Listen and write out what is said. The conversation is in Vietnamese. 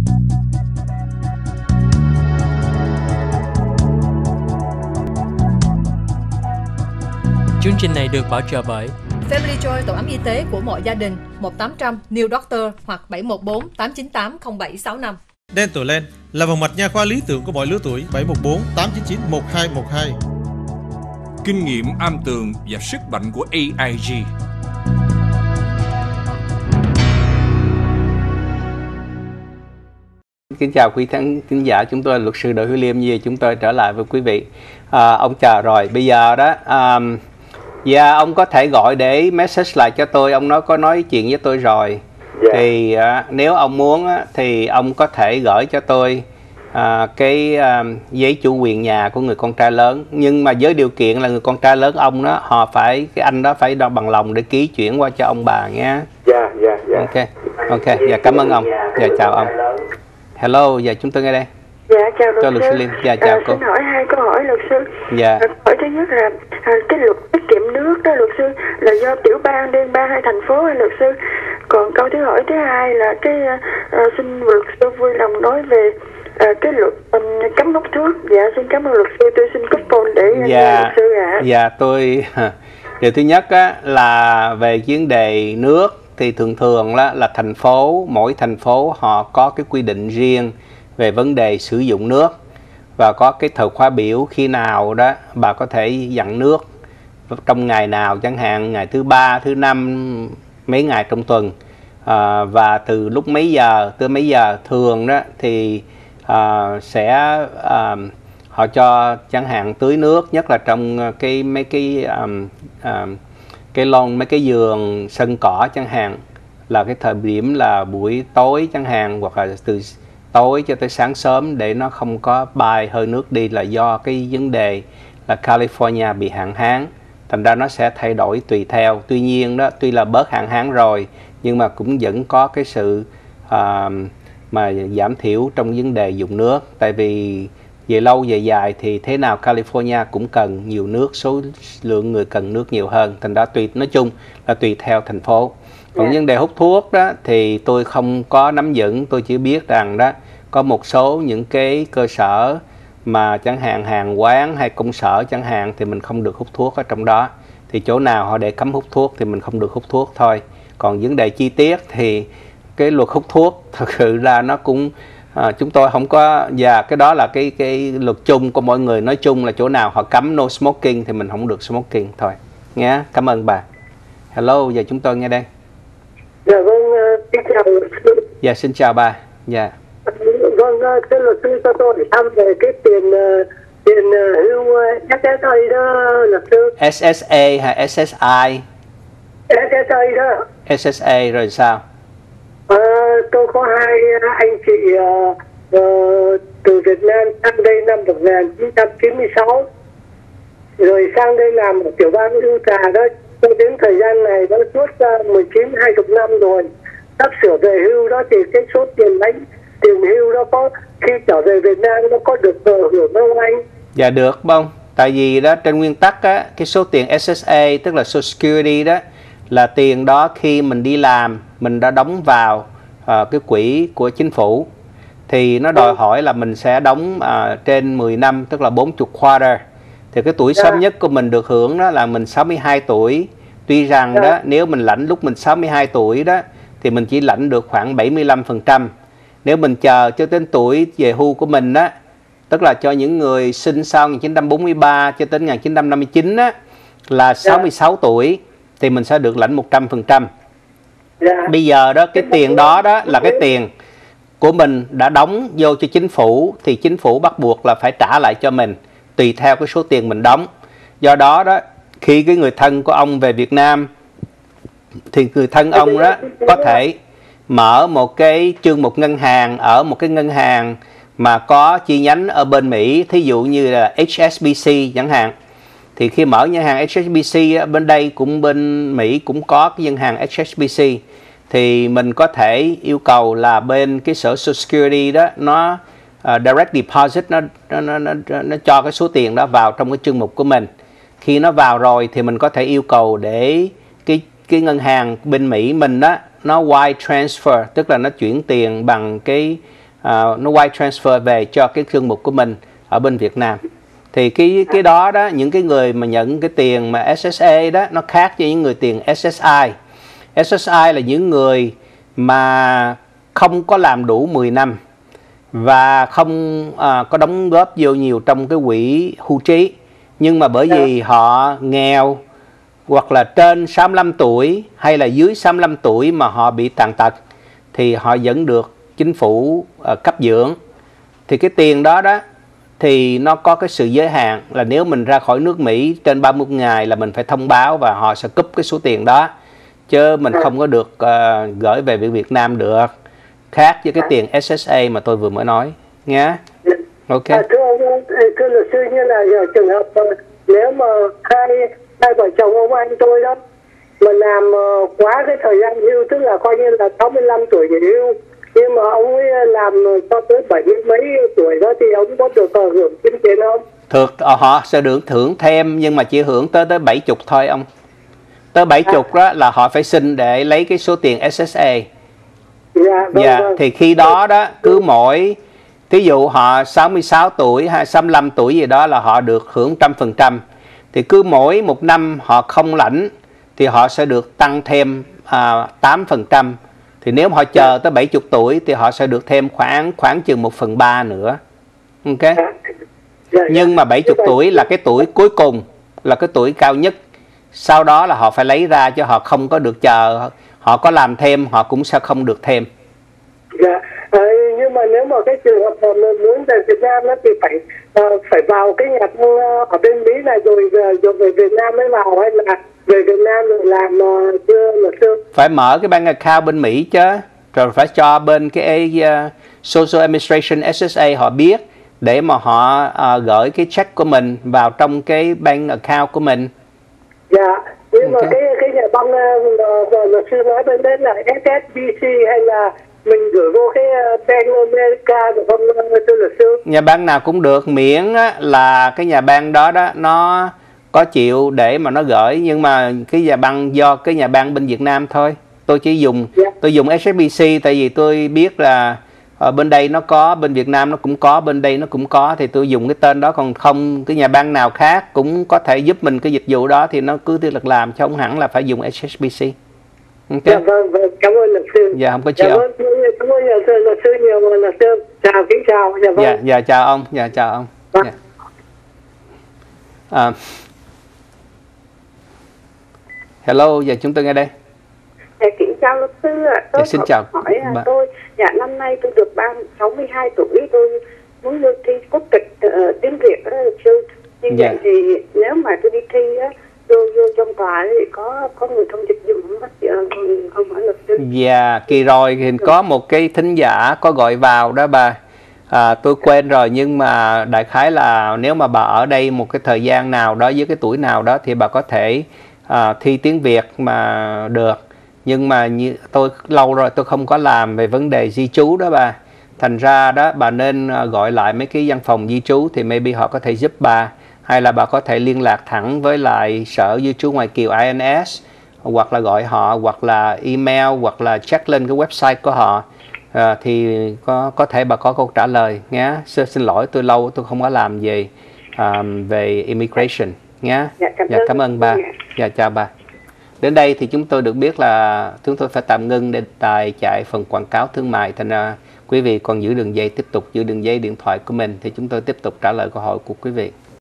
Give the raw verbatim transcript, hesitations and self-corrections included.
Chương trình này được bảo trợ bởi Family Joy, tổ ấm y tế của mọi gia đình, một tám không không New Doctor hoặc bảy một bốn tám chín tám không bảy sáu năm. Dentalend là vòng mạch nha khoa lý tưởng của mọi lứa tuổi. Bảy một bốn tám chín chín một hai một hai. Kinh nghiệm am tường và sức mạnh của a i giê. Kính chào quý khán thính giả, chúng tôi là luật sư Đỗ Hữu Liêm. Như chúng tôi trở lại với quý vị. À, ông chờ rồi, bây giờ đó, um, dạ ông có thể gọi để message lại cho tôi. Ông nói có nói chuyện với tôi rồi. Yeah. Thì uh, nếu ông muốn uh, thì ông có thể gửi cho tôi uh, cái uh, giấy chủ quyền nhà của người con trai lớn. Nhưng mà với điều kiện là người con trai lớn ông đó, họ phải, cái anh đó phải đo bằng lòng để ký chuyển qua cho ông bà nghe. Dạ, dạ, dạ. Ok, ok, dạ cảm ơn ông. Dạ chào ông. Hello, dạ chúng tôi nghe đây. Dạ chào luật, luật sư Liêm. Dạ chào à, cô. Xin hỏi hai câu hỏi luật sư. Dạ. À, hỏi thứ nhất là à, cái luật tiết kiệm nước đó luật sư là do tiểu bang, liên bang hay thành phố hay luật sư? Còn câu thứ hỏi thứ hai là cái à, xin luật sư vui lòng nói về à, cái luật um, cấm hút thuốc. Dạ xin cảm ơn luật sư, tôi xin cúp phone để dạ, luật sư ạ. À. Dạ tôi điều thứ nhất á, là về vấn đề nước thì thường thường là, là thành phố, mỗi thành phố họ có cái quy định riêng về vấn đề sử dụng nước và có cái thời khóa biểu khi nào đó bà có thể dặn nước trong ngày nào, chẳng hạn ngày thứ ba, thứ năm, mấy ngày trong tuần, à, và từ lúc mấy giờ tới mấy giờ. Thường đó thì à, sẽ à, họ cho chẳng hạn tưới nước, nhất là trong cái mấy cái um, um, cái lon, mấy cái vườn sân cỏ chẳng hạn, là cái thời điểm là buổi tối chẳng hạn, hoặc là từ tối cho tới sáng sớm để nó không có bay hơi nước đi, là do cái vấn đề là California bị hạn hán, thành ra nó sẽ thay đổi tùy theo. Tuy nhiên đó, tuy là bớt hạn hán rồi nhưng mà cũng vẫn có cái sự uh, mà giảm thiểu trong vấn đề dùng nước, tại vì về lâu về dài thì thế nào California cũng cần nhiều nước, số lượng người cần nước nhiều hơn, thành ra tùy, nói chung là tùy theo thành phố. Còn yeah. vấn đề hút thuốc đó thì tôi không có nắm vững, tôi chỉ biết rằng đó có một số những cái cơ sở mà chẳng hạn hàng quán hay công sở chẳng hạn thì mình không được hút thuốc ở trong đó, thì chỗ nào họ để cấm hút thuốc thì mình không được hút thuốc thôi. Còn vấn đề chi tiết thì cái luật hút thuốc thật sự là nó cũng à, chúng tôi không có, và cái đó là cái cái luật chung của mọi người, nói chung là chỗ nào họ cấm no smoking thì mình không được smoking thôi nghe. Cảm ơn bà. Hello, giờ chúng tôi nghe đây. Dạ vâng, xin chào luật sư. Dạ xin chào bà. Dạ. Vâng, thưa luật sư, cho tôi hỏi thăm về cái tiền tiền hưu ét ét a đó luật sư. ét ét a hay ét ét i? ét ét a đó. ét ét a rồi sao? À, tôi có hai anh chị uh, uh, từ Việt Nam sang đây năm một nghìn chín trăm chín mươi sáu, rồi sang đây làm ở tiểu bang Utah đó. Tôi đến thời gian này đã suốt uh, mười chín hai mươi năm rồi, sắp sửa về hưu đó, thì cái số tiền đánh tiền hưu đó có khi trở về Việt Nam nó có được uh, hưởng không anh? Dạ được không? Tại vì đó trên nguyên tắc á, cái số tiền ét ét a tức là Social Security đó là tiền đó khi mình đi làm mình đã đóng vào uh, cái quỹ của chính phủ, thì nó đòi hỏi là mình sẽ đóng uh, trên mười năm, tức là bốn mươi quarter. Thì cái tuổi sớm nhất của mình được hưởng đó là mình sáu mươi hai tuổi. Tuy rằng đó nếu mình lãnh lúc mình sáu mươi hai tuổi đó thì mình chỉ lãnh được khoảng bảy mươi lăm phần trăm. Nếu mình chờ cho đến tuổi về hưu của mình đó, tức là cho những người sinh sau một nghìn chín trăm bốn mươi ba cho đến một nghìn chín trăm năm mươi chín á, là sáu mươi sáu tuổi thì mình sẽ được lãnh một trăm phần trăm. Bây giờ đó cái tiền đó đó là cái tiền của mình đã đóng vô cho chính phủ, thì chính phủ bắt buộc là phải trả lại cho mình tùy theo cái số tiền mình đóng. Do đó đó khi cái người thân của ông về Việt Nam thì người thân ông đó có thể mở một cái chương mục ngân hàng ở một cái ngân hàng mà có chi nhánh ở bên Mỹ, thí dụ như là hát ét bê xê chẳng hạn. Thì khi mở ngân hàng hát ét bê xê bên đây cũng bên Mỹ cũng có cái ngân hàng hát ét bê xê, thì mình có thể yêu cầu là bên cái sở Social Security đó nó uh, direct deposit, nó, nó, nó, nó, nó cho cái số tiền đó vào trong cái chương mục của mình. Khi nó vào rồi thì mình có thể yêu cầu để cái cái ngân hàng bên Mỹ mình đó nó wire transfer, tức là nó chuyển tiền bằng cái nó wire transfer về cho cái chương mục của mình ở bên Việt Nam. Thì cái cái đó đó, những cái người mà nhận cái tiền mà ét ét a đó nó khác với những người tiền ét ét i. ét ét i là những người mà không có làm đủ mười năm và không à, có đóng góp vô nhiều trong cái quỹ hưu trí, nhưng mà bởi vì họ nghèo hoặc là trên sáu mươi lăm tuổi hay là dưới sáu mươi lăm tuổi mà họ bị tàn tật thì họ vẫn được chính phủ uh, cấp dưỡng. Thì cái tiền đó đó thì nó có cái sự giới hạn là nếu mình ra khỏi nước Mỹ trên ba mươi ngày là mình phải thông báo và họ sẽ cúp cái số tiền đó, chứ mình không có được uh, gửi về Việt Nam được, khác với cái tiền ét ét a mà tôi vừa mới nói nhé. Ok. À, thưa ông, thưa luật sư, như là giờ trường hợp nếu mà hai hai vợ chồng ông anh tôi đó mà làm uh, quá cái thời gian hưu, tức là coi như là sáu mươi lăm tuổi nghỉ hưu, nhưng mà ông ấy làm cho tới bảy mươi mấy tuổi đó thì ông có được uh, hưởng chính tiền không? Được, họ sẽ được hưởng thêm nhưng mà chỉ hưởng tới tới bảy mươi thôi ông. Tới bảy mươi à. Đó là họ phải xin để lấy cái số tiền ét ét a. Dạ, vâng, dạ, vâng. thì khi đó đó cứ mỗi, thí dụ họ sáu mươi sáu tuổi hay sáu mươi lăm tuổi gì đó là họ được hưởng trăm phần trăm. Thì cứ mỗi một năm họ không lãnh thì họ sẽ được tăng thêm à, tám phần trăm. Thì nếu họ chờ tới bảy mươi tuổi thì họ sẽ được thêm khoảng khoảng chừng một phần ba nữa. Ok. Dạ, dạ, nhưng mà bảy mươi tuổi là cái tuổi cuối cùng, là cái tuổi cao nhất. Sau đó là họ phải lấy ra, chứ họ không có được chờ. Họ có làm thêm họ cũng sẽ không được thêm. Dạ, à, nhưng mà nếu mà cái trường hợp mà muốn về Việt Nam đó thì phải uh, phải vào cái nhà uh, ở bên Mỹ này rồi rồi về Việt Nam mới vào, hay là về Việt Nam rồi làm uh, chưa luật sư? Phải mở cái bank account bên Mỹ chứ, rồi phải cho bên cái uh, Social Administration ét ét a họ biết để mà họ uh, gửi cái check của mình vào trong cái bank account của mình. Dạ, nhưng mà cái cái nhà băng uh, luật sư nói bên đấy là ét ét bê xê hay là mình gửi vô cái Bank America được không thưa luật sư? Nhà băng nào cũng được, miễn á, là cái nhà băng đó đó nó có chịu để mà nó gửi, nhưng mà cái nhà băng do cái nhà băng bên Việt Nam thôi. Tôi chỉ dùng yeah. tôi dùng ét ét bê xê tại vì tôi biết là ở bên đây nó có, bên Việt Nam nó cũng có, bên đây nó cũng có, thì tôi dùng cái tên đó. Còn không cái nhà băng nào khác cũng có thể giúp mình cái dịch vụ đó thì nó cứ tiếp tục làm, chứ không hẳn là phải dùng ét ét bê xê. Okay. Dạ vâng, vâng, cảm ơn luật sư. Dạ không có chuyện. Dạ vâng, cảm ơn luật sư, luật sư nhiều, luật sư. Chào, kính chào. Dạ vâng. Dạ, dạ chào ông, dạ chào ông. Vâng. Dạ. À, hello, dạ chúng tôi nghe đây. Dạ kính chào luật sư ạ. Tôi dạ, xin chào. hỏi là Bà... tôi, dạ năm nay tôi được ba sáu mươi hai tuổi, tôi muốn đi thi quốc tịch uh, tiếng Việt đó luật sư. Như dạ. vậy thì nếu mà tôi đi thi á, vô vô trong tòa thì có có người thông dịch dùng không, không, không phải luật sư? Dạ, kỳ rồi thì có một cái thính giả có gọi vào đó bà. À, tôi quên rồi, nhưng mà đại khái là nếu mà bà ở đây một cái thời gian nào đó với cái tuổi nào đó thì bà có thể à, thi tiếng Việt mà được. Nhưng mà như tôi lâu rồi tôi không có làm về vấn đề di trú đó bà. Thành ra đó bà nên gọi lại mấy cái văn phòng di trú thì maybe họ có thể giúp bà. Hay là bà có thể liên lạc thẳng với lại Sở Di trú Ngoại kiều i en ét, hoặc là gọi họ, hoặc là email, hoặc là check lên cái website của họ. À, thì có có thể bà có câu trả lời nhé. Xin lỗi tôi lâu tôi không có làm về um, về immigration nhé. Dạ, cảm, dạ, cảm ơn bà. Dạ, chào bà. Đến đây thì chúng tôi được biết là chúng tôi phải tạm ngưng để tài chạy phần quảng cáo thương mại. Thành ra quý vị còn giữ đường dây, tiếp tục giữ đường dây điện thoại của mình thì chúng tôi tiếp tục trả lời câu hỏi của quý vị.